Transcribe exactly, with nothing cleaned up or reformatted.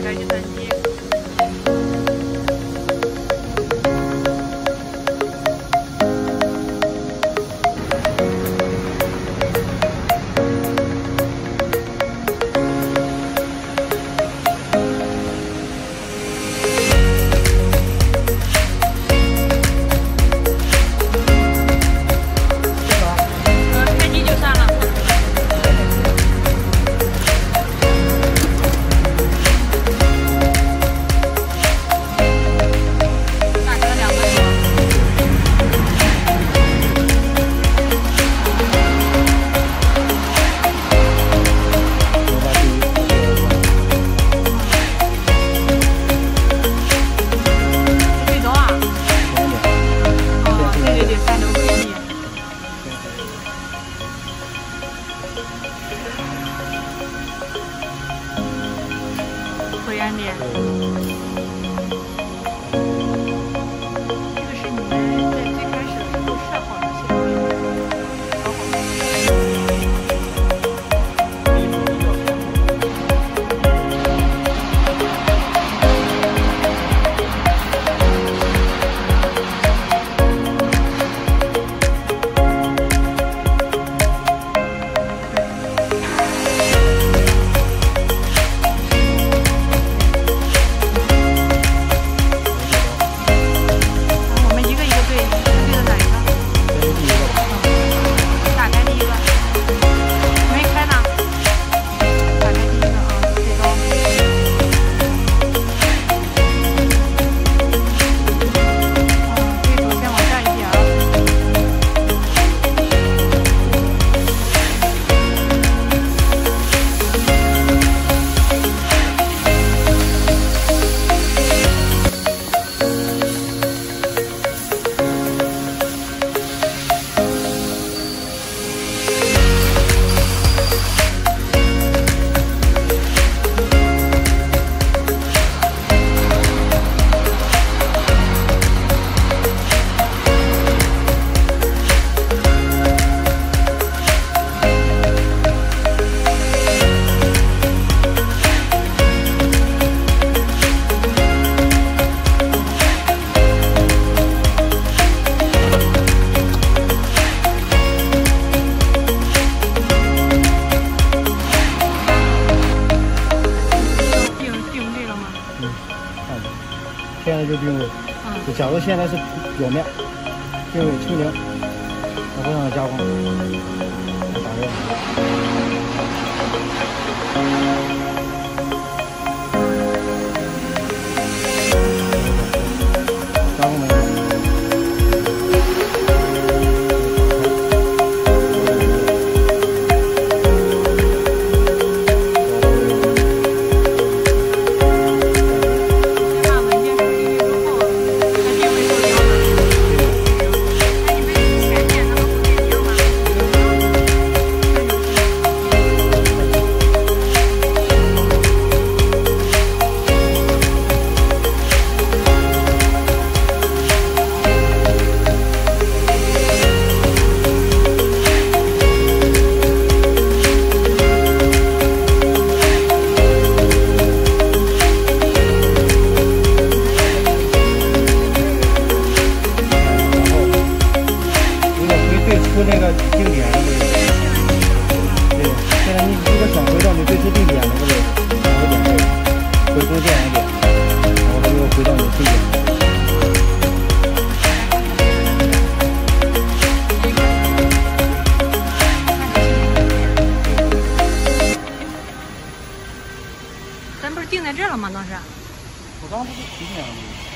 开计算机。 回原点。这个是你们在最开始的时候设好的系统，调好的。 现在就定位，就假如现在是表面，定位清零，然后让它加工，打热。加工没有。 出那个定点的位置，对，现在你如果想回到你最初定点那个位置，哪个点位，回中间一点，然后它又回到你定点。 咱不是定在这了吗？当时。 我刚刚不是提醒了吗？